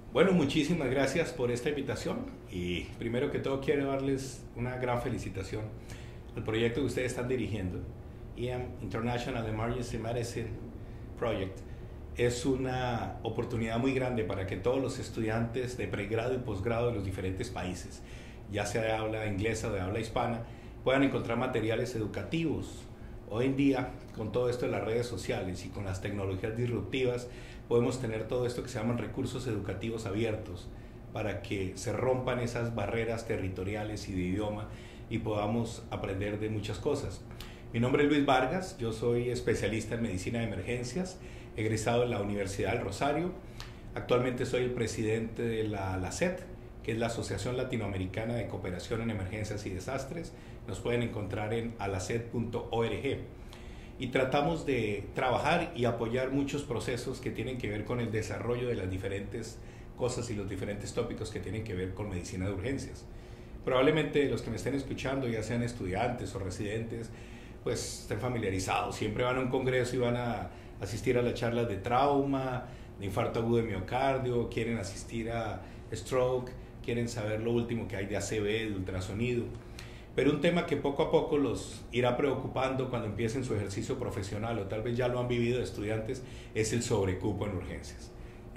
Bueno, muchísimas gracias por esta invitación y primero que todo quiero darles una gran felicitación al proyecto que ustedes están dirigiendo, EM International Emergency Medicine Project. Es una oportunidad muy grande para que todos los estudiantes de pregrado y posgrado de los diferentes países, ya sea de habla inglesa o de habla hispana, puedan encontrar materiales educativos. Hoy en día, con todo esto de las redes sociales y con las tecnologías disruptivas, podemos tener todo esto que se llaman recursos educativos abiertos para que se rompan esas barreras territoriales y de idioma y podamos aprender de muchas cosas. Mi nombre es Luis Vargas, yo soy especialista en medicina de emergencias, egresado de la Universidad del Rosario. Actualmente soy el presidente de la ALACET, que es la Asociación Latinoamericana de Cooperación en Emergencias y Desastres. Nos pueden encontrar en alacet.org. Y tratamos de trabajar y apoyar muchos procesos que tienen que ver con el desarrollo de las diferentes cosas y los diferentes tópicos que tienen que ver con medicina de urgencias. Probablemente los que me estén escuchando, ya sean estudiantes o residentes, pues estén familiarizados. Siempre van a un congreso y van a asistir a las charlas de trauma, de infarto agudo de miocardio, quieren asistir a stroke, quieren saber lo último que hay de ACV, de ultrasonido. Pero un tema que poco a poco los irá preocupando cuando empiecen su ejercicio profesional, o tal vez ya lo han vivido de estudiantes, es el sobrecupo en urgencias.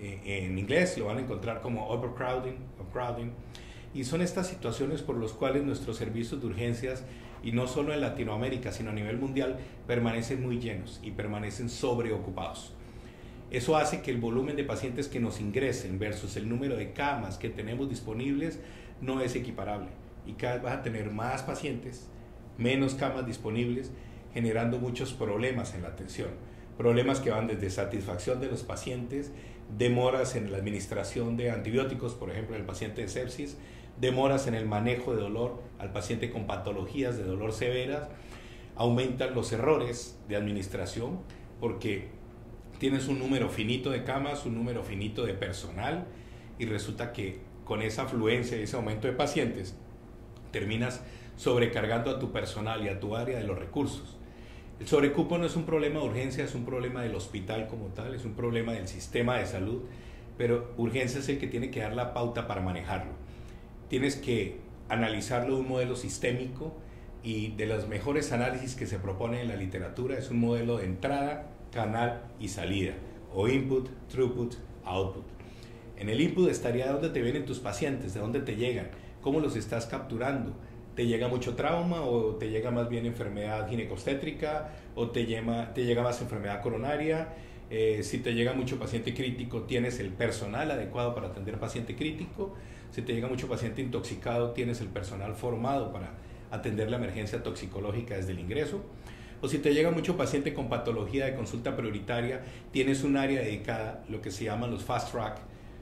En inglés lo van a encontrar como overcrowding o crowding, y son estas situaciones por las cuales nuestros servicios de urgencias, y no solo en Latinoamérica, sino a nivel mundial, permanecen muy llenos y permanecen sobreocupados. Eso hace que el volumen de pacientes que nos ingresen versus el número de camas que tenemos disponibles no es equiparable. Y cada vez vas a tener más pacientes, menos camas disponibles, generando muchos problemas en la atención. Problemas que van desde satisfacción de los pacientes, demoras en la administración de antibióticos, por ejemplo, en el paciente de sepsis, demoras en el manejo de dolor al paciente con patologías de dolor severas, aumentan los errores de administración porque tienes un número finito de camas, un número finito de personal y resulta que con esa afluencia y ese aumento de pacientes terminas sobrecargando a tu personal y a tu área de los recursos. El sobrecupo no es un problema de urgencia, es un problema del hospital como tal, es un problema del sistema de salud, pero urgencia es el que tiene que dar la pauta para manejarlo. Tienes que analizarlo de un modelo sistémico y de los mejores análisis que se propone en la literatura es un modelo de entrada, canal y salida, o input, throughput, output. En el input estaría de dónde te vienen tus pacientes, de dónde te llegan, cómo los estás capturando. ¿Te llega mucho trauma o te llega más bien enfermedad ginecobstétrica o te llega más enfermedad coronaria? Si te llega mucho paciente crítico, ¿tienes el personal adecuado para atender paciente crítico? Si te llega mucho paciente intoxicado, ¿tienes el personal formado para atender la emergencia toxicológica desde el ingreso? O si te llega mucho paciente con patología de consulta prioritaria, ¿tienes un área dedicada, lo que se llaman los fast track,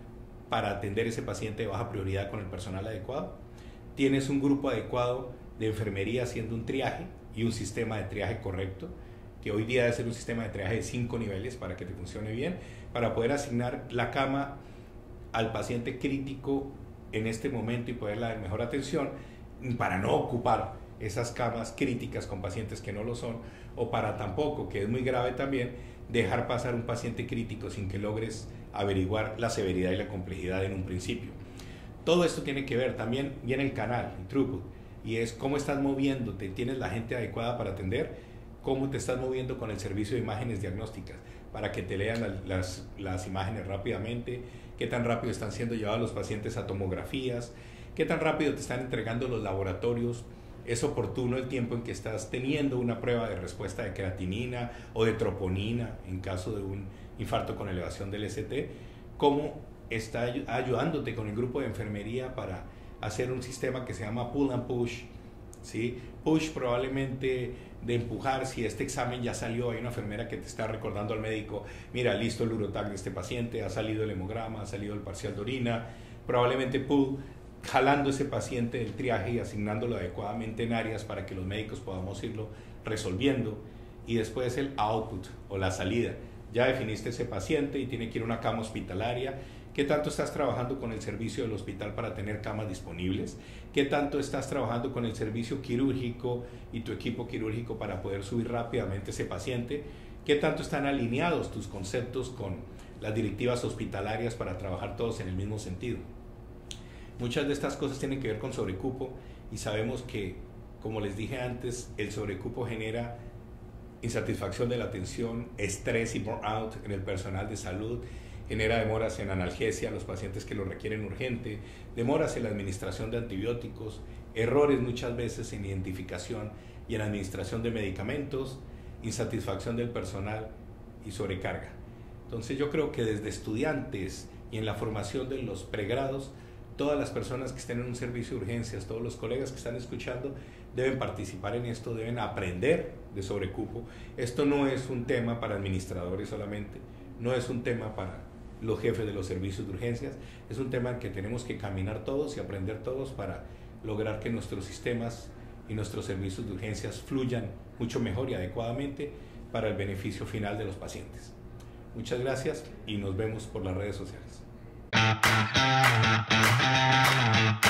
para atender ese paciente de baja prioridad con el personal adecuado? ¿Tienes un grupo adecuado de enfermería haciendo un triaje y un sistema de triaje correcto? Que hoy día debe ser un sistema de triaje de 5 niveles para que te funcione bien, para poder asignar la cama al paciente crítico en este momento y poder dar mejor atención, para no ocupar esas camas críticas con pacientes que no lo son, o para tampoco, que es muy grave también, dejar pasar un paciente crítico sin que logres averiguar la severidad y la complejidad en un principio. Todo esto tiene que ver, también viene el canal, el throughput, y es cómo estás moviéndote, tienes la gente adecuada para atender, cómo te estás moviendo con el servicio de imágenes diagnósticas, para que te lean las imágenes rápidamente, qué tan rápido están siendo llevados los pacientes a tomografías, qué tan rápido te están entregando los laboratorios, es oportuno el tiempo en que estás teniendo una prueba de respuesta de creatinina o de troponina en caso de un infarto con elevación del ST, cómo está ayudándote con el grupo de enfermería para hacer un sistema que se llama pull and push, ¿sí? Push probablemente de empujar, si este examen ya salió, hay una enfermera que te está recordando al médico, mira, listo el urotag de este paciente, ha salido el hemograma, ha salido el parcial de orina, probablemente pull, jalando ese paciente del triaje y asignándolo adecuadamente en áreas para que los médicos podamos irlo resolviendo, y después el output o la salida. Ya definiste ese paciente y tiene que ir a una cama hospitalaria. ¿Qué tanto estás trabajando con el servicio del hospital para tener camas disponibles? ¿Qué tanto estás trabajando con el servicio quirúrgico y tu equipo quirúrgico para poder subir rápidamente ese paciente? ¿Qué tanto están alineados tus conceptos con las directivas hospitalarias para trabajar todos en el mismo sentido. Muchas de estas cosas tienen que ver con sobrecupo y sabemos que, como les dije antes, el sobrecupo genera insatisfacción de la atención, estrés y burnout en el personal de salud, genera demoras en analgesia a los pacientes que lo requieren urgente, demoras en la administración de antibióticos, errores muchas veces en identificación y en administración de medicamentos, insatisfacción del personal y sobrecarga. Entonces yo creo que desde estudiantes y en la formación de los pregrados, todas las personas que estén en un servicio de urgencias, todos los colegas que están escuchando, deben participar en esto, deben aprender de sobrecupo. Esto no es un tema para administradores solamente, no es un tema para los jefes de los servicios de urgencias, es un tema en que tenemos que caminar todos y aprender todos para lograr que nuestros sistemas y nuestros servicios de urgencias fluyan mucho mejor y adecuadamente para el beneficio final de los pacientes. Muchas gracias y nos vemos por las redes sociales.